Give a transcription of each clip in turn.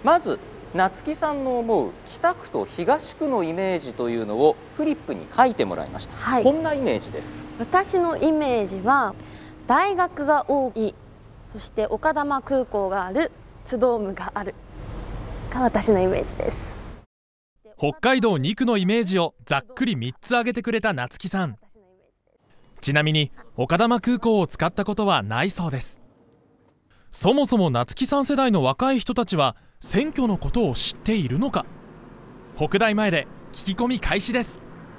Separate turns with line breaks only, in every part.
まず夏木さんの思う北区と東区のイメージというのをフリップに書いてもらいました、はい、こんなイメージです。
私のイメージは大学が多い、そして丘珠空港がある、津ドームがあるが私のイメージです。
北海道2区のイメージをざっくり3つ挙げてくれた夏木さん。ちなみに丘珠空港を使ったことはないそうです。そもそも夏木さん世代の若い人たちは選挙のことを知っているのか。北大前で聞き込み開始です。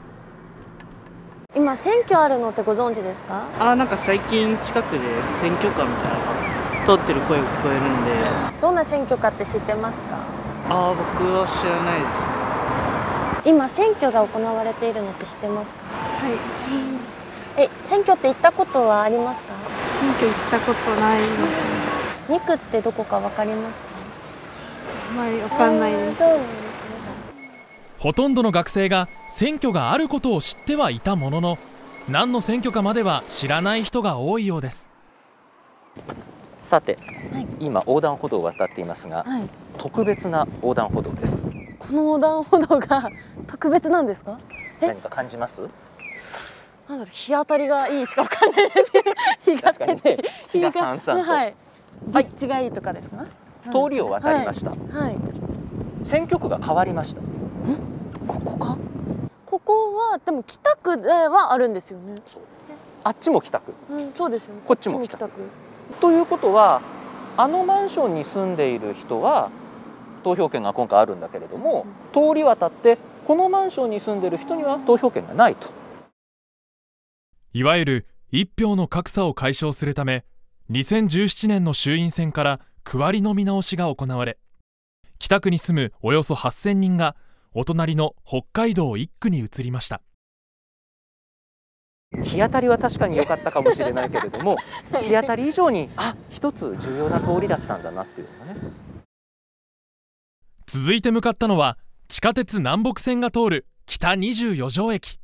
今選挙あるのってご存知ですか？
なんか最近近くで選挙カーみたいなの通ってる声が聞こえるんで。
どんな選挙カーって知ってますか？
僕は知らないです。
今選挙が行われているのって知ってますか？
はい。
選挙って行ったことはありますか？
選挙行ったことないですね。
2区ってどこかわかりますか？
あまりわかんないです。
ほとんどの学生が選挙があることを知ってはいたものの、何の選挙かまでは知らない人が多いようです。
さて、今横断歩道を渡っていますが、特別な横断歩道です。
この横断歩道が特別なんですか？
何か感じます？
なんだろう、日当たりがいいしかわかんないですけど、日が照って、
日がさんさんと、
立地がいいとかですか？
通りを渡りました。選挙区が変わりました。
ここか？ここはでも北区ではあるんですよね。
あっちも北区。
そうですよね。
こっちも北区。ということは、あのマンションに住んでいる人は投票権が今回あるんだけれども、通り渡ってこのマンションに住んでいる人には投票権がないと。
いわゆる一票の格差を解消するため、2017年の衆院選から区割りの見直しが行われ、北区に住むおよそ8000人がお隣の北海道1区に移りました。
日当たりは確かに良かったかもしれないけれども、日当たり以上に一つ重要な通りだったんだなっていうのがね。
続いて向かったのは地下鉄南北線が通る北24条駅。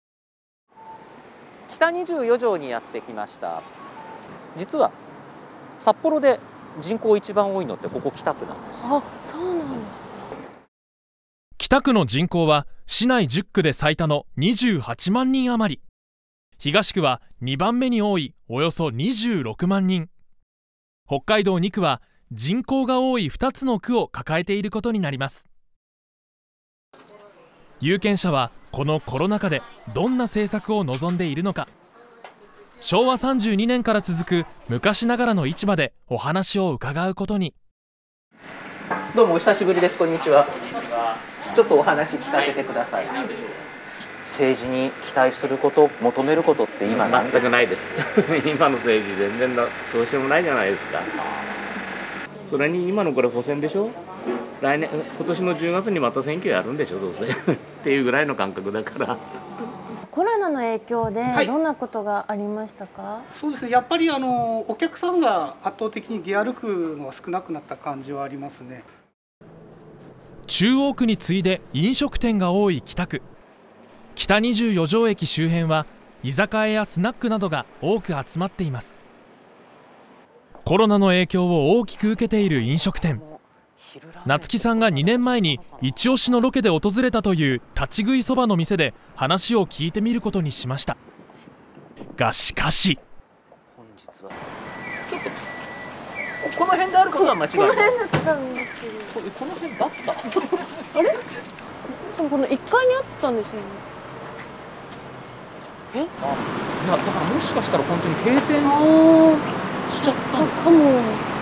北24条にやってきました。実は札幌で人口一番多いのってここ北区なんです。
そうなんです。
北区の人口は市内10区で最多の28万人余り。東区は2番目に多いおよそ26万人。北海道2区は人口が多い2つの区を抱えていることになります。有権者はこのコロナ禍でどんな政策を望んでいるのか。昭和32年から続く昔ながらの市場でお話を伺うことに。
どうもお久しぶりです。こんにちは。ちょっとお話聞かせてください。政治に期待すること、求めることって今何ですか？
全くないです今の政治全然どうしようもないじゃないですか。それに今のこれ補選でしょ。今年の10月にまた選挙やるんでしょ、どうせっていうぐらいの感覚だから
コロナの影響でどんなことがありましたか？
そうですね、やっぱりお客さんが圧倒的に出歩くのが少なくなった感じはありますね。
中央区に次いで飲食店が多い北区。北24条駅周辺は居酒屋やスナックなどが多く集まっています。コロナの影響を大きく受けている飲食店。夏木さんが2年前に一押しのロケで訪れたという立ち食いそばの店で話を聞いてみることにしましたが、しかし
本日はちょっとこの辺であることは間違いない。
この辺だったんですけど、
この辺だった
あれ？でもこの1階にあったんですよね。
いや、だからもしかしたら本当に閉店しちゃったの
かも。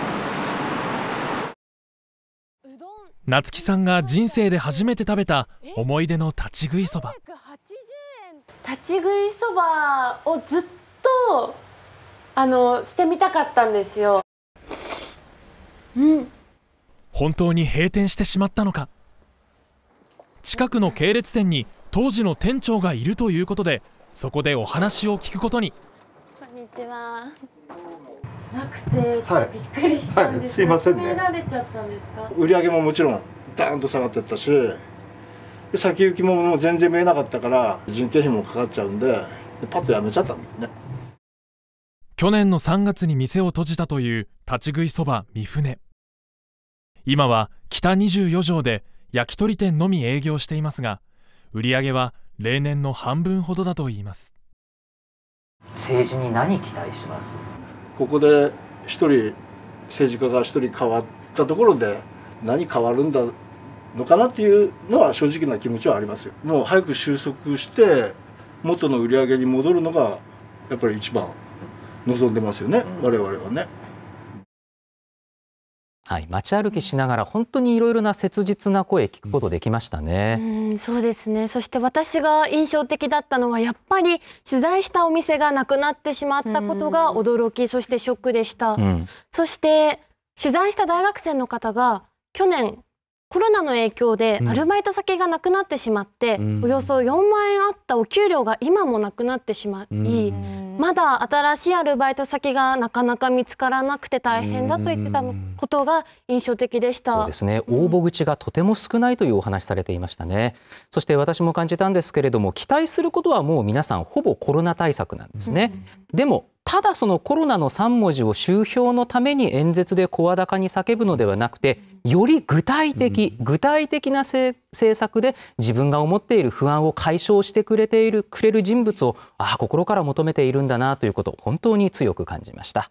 夏木さんが人生で初めて食べた思い出の立ち食いそば。
立ち食いそばをずっとしてみたかったんですよ。
本当に閉店してしまったのか。近くの系列店に当時の店長がいるということで、そこでお話を聞くことに。
こんにちは。なくてちょっとびっくりしたんです。
すいませんね。
閉められちゃったんですか？
売り上げももちろんダーンと下がってったし、で先行きももう全然見えなかったから人件費もかかっちゃうんで、パッとやめちゃったんですね。
去年の3月に店を閉じたという立ち食いそば三船。 今は北24条で焼き鳥店のみ営業していますが、売り上げは例年の半分ほどだといいます。
政治に何期待します？
ここで一人政治家が一人変わったところで何変わるんだのかなっていうのは正直な気持ちはありますよ。もう早く収束して元の売り上げに戻るのがやっぱり一番望んでますよね、我々はね。
はい、街歩きしながら本当にいろいろな切実な声聞くことできましたね。
そうですね。そして私が印象的だったのはやっぱり取材したお店がなくなってしまったことが驚き、そしてショックでした。そして取材した大学生の方が去年コロナの影響でアルバイト先がなくなってしまって、およそ4万円あったお給料が今もなくなってしまい、まだ新しいアルバイト先がなかなか見つからなくて大変だと言ってたことが印象的でした。
そうですね、応募口がとても少ないというお話されていましたね。そして私も感じたんですけれども、期待することはもう皆さんほぼコロナ対策なんですね。でもただそのコロナの3文字を集票のために演説で声高に叫ぶのではなくて、より具体的な政策で自分が思っている不安を解消してくれる人物を心から求めているんだなということを本当に強く感じました。